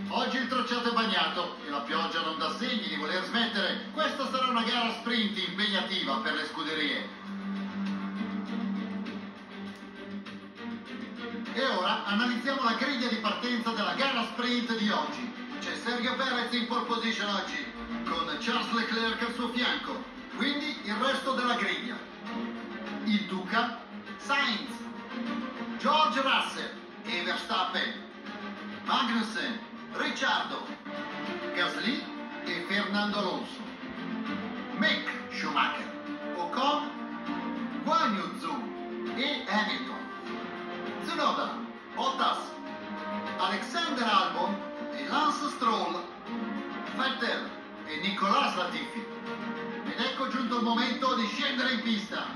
Oggi il tracciato è bagnato e la pioggia non dà segni di voler smettere. Questa sarà una gara sprint impegnativa per le scuderie. E ora analizziamo la griglia di partenza della gara sprint di oggi. C'è Sergio Perez in pole position oggi, con Charles Leclerc al suo fianco. Quindi il resto della griglia: il Duca, Sainz, George Russell e Verstappen, Magnussen, Ricciardo, Gasly e Fernando Alonso, Mick Schumacher, Ocon, Guan Yu Zhou e Hamilton, Tsunoda, Bottas, Alexander Albon e Lance Stroll, Vettel e Nicolas Latifi. Ed ecco giunto il momento di scendere in pista.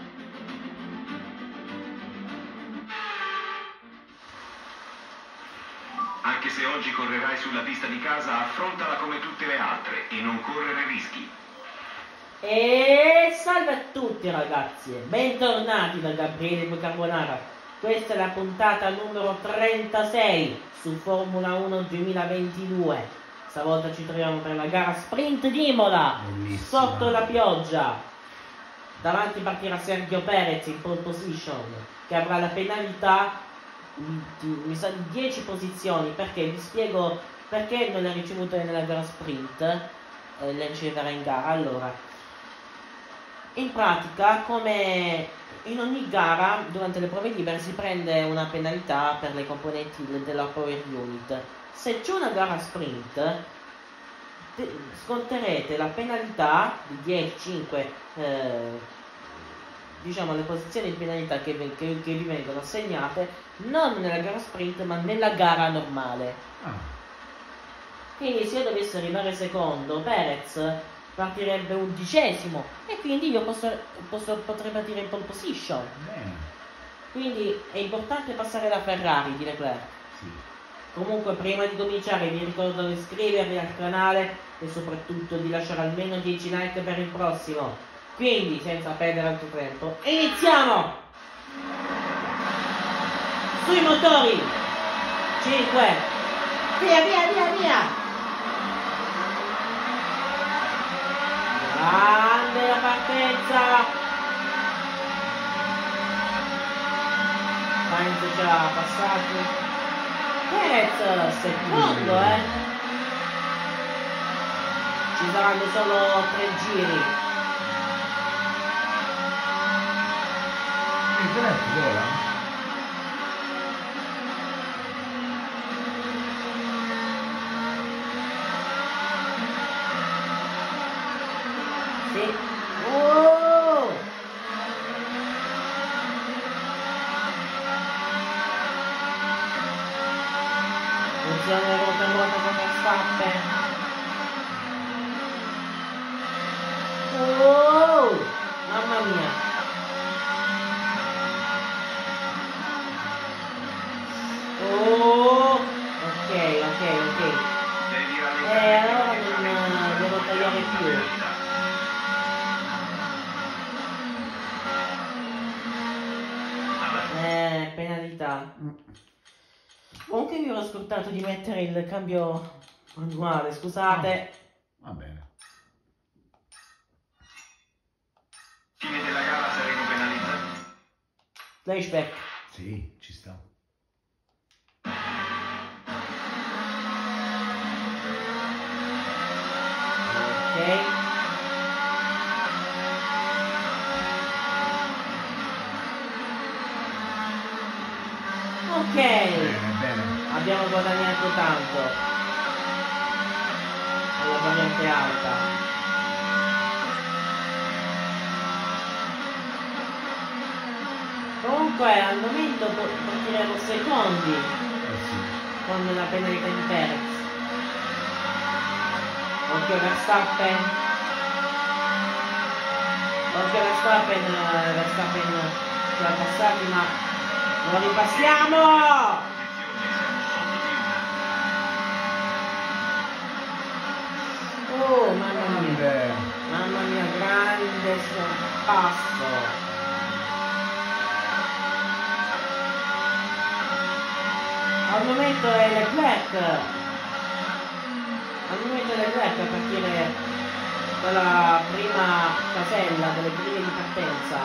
Anche se oggi correrai sulla pista di casa, affrontala come tutte le altre e non correre rischi. E salve a tutti ragazzi, bentornati da Gabriele Carbonara. Questa è la puntata numero 36 su Formula 1 2022. Stavolta ci troviamo per la gara sprint di Imola, sotto la pioggia. Davanti partirà Sergio Perez in pole position, che avrà la penalità mi sa di 10 posizioni, perché vi spiego perché non le ha ricevute nella gara sprint, le riceverà in gara. Allora, in pratica, come in ogni gara, durante le prove libere si prende una penalità per le componenti della power unit. Se c'è una gara sprint, sconterete la penalità di 10, 5, diciamo le posizioni di penalità che vi vengono assegnate non nella gara sprint ma nella gara normale. Quindi se io dovessi arrivare secondo, Perez partirebbe 11° e quindi io potrei partire in pole position. Quindi è importante passare la Ferrari di Leclerc. Sì. Comunque prima di cominciare vi ricordo di iscrivervi al canale e soprattutto di lasciare almeno 10 like per il prossimo. Quindi senza perdere altro tempo iniziamo! Sui motori! 5! Via via via via! Grande la partenza! Sainz già passato. Perez secondo, ci saranno solo 3 giri. Sì. Oh! Funziona la ruota vuota con Verstappen. Oh! Mamma mia! Oh! Ok. Allora non devo tagliare più. Penalità. Comunque vi ho scordato di mettere il cambio manuale, scusate. Va bene. Fine della gara, saremo penalizzati. Flashback. Sì, ci sta. Ok. Ok. Bene. Abbiamo guadagnato tanto. Alla variante alta. Comunque al momento partiremo secondi Sì. con la penalità di Perez. Occhio Verstappen ci ha passati ma lo ripassiamo! Oh mamma mia, grande sorpasso! Al momento è Leclerc hanno messo le Leclerc a partire dalla prima casella delle griglie di partenza.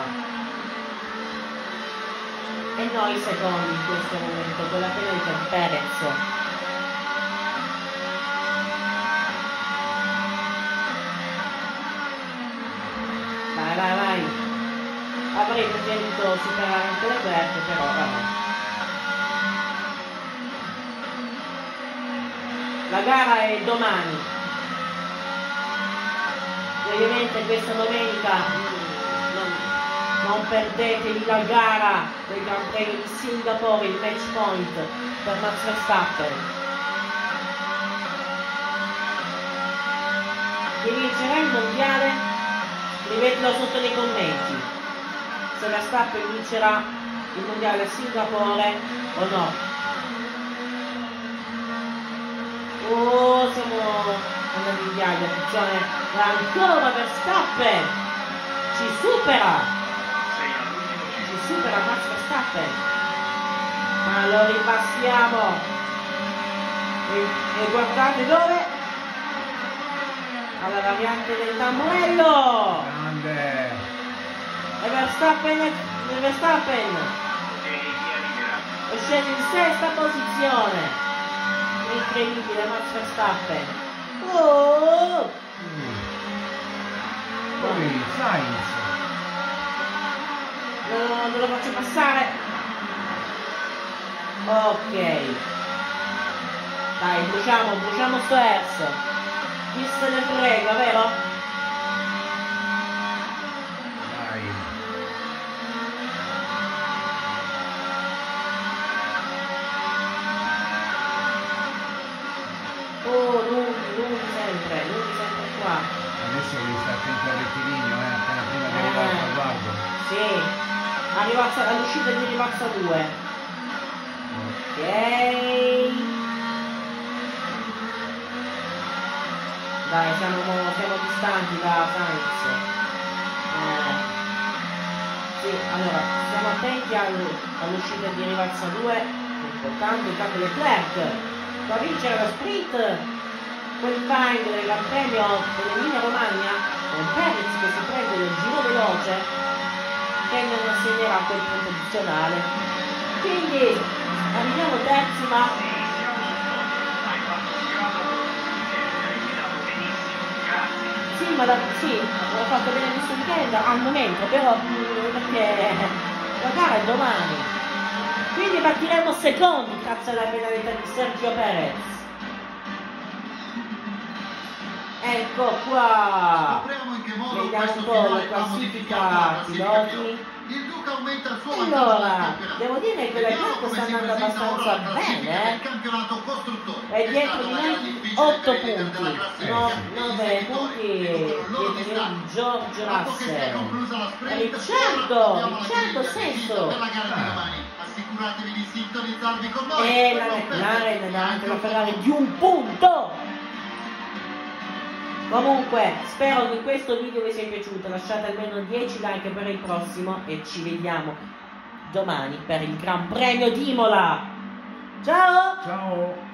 E noi secondi in questo momento con la penalità di Perez. Vai. Avrei preferito superare anche le Leclerc, però vabbè. La gara è domani. E ovviamente questa domenica non perdetevi la gara del Gran Premio di Singapore, il match point per Max Verstappen. Chi vincerà il mondiale? Scrivetelo sotto nei commenti. Se Verstappen vincerà il mondiale a Singapore o no. Oh, siamo andati in viaggio, attenzione, ancora Verstappen, ci supera Max Verstappen, ma lo ripassiamo, e guardate dove? Alla variante del tamburello, Grande. e Verstappen è sceso in sesta posizione. Incredibile Max Verstappen. Oh! Poi Sainz. Non lo faccio passare. Ok. Dai, bruciamo sto Ers. Chi se ne frega, vero? Dai. Oh, lunghi sempre qua. Adesso devi stare attento al rettilineo, appena prima di arrivare al traguardo. Sì, all'uscita di Rivalsa 2. Ok. Dai, siamo distanti da Sainz. Sì, allora, stiamo attenti all'uscita di Rivalsa 2. È importante, intanto Leclerc va a vincere lo sprint qualifying del Gran Premio dell'Emilia Romagna con Perez che si prende del giro veloce che non assegnerà quel punto addizionale, quindi arriviamo terzi, ma sì, ho fatto bene questo weekend al momento, però perché la gara è domani, quindi partiremo secondi grazie alla penalità di Sergio Perez. Ecco qua, Scopriamo in che modo vediamo questo un po' la finale ha classifica modificato piloti. Il Duca aumenta il suo Allora, devo dire che la Leclerc sta andando abbastanza bene, campionato costruttori. è dietro di noi 8 punti, no, 9 punti dietro di George Russell. Ricciardo sesto, Per la gara di domani, assicuratevi di sintonizzarvi con noi. e la McLaren davanti alla Ferrari di un punto. Comunque, spero che questo video vi sia piaciuto, lasciate almeno 10 like per il prossimo e ci vediamo domani per il Gran Premio di Imola. Ciao! Ciao.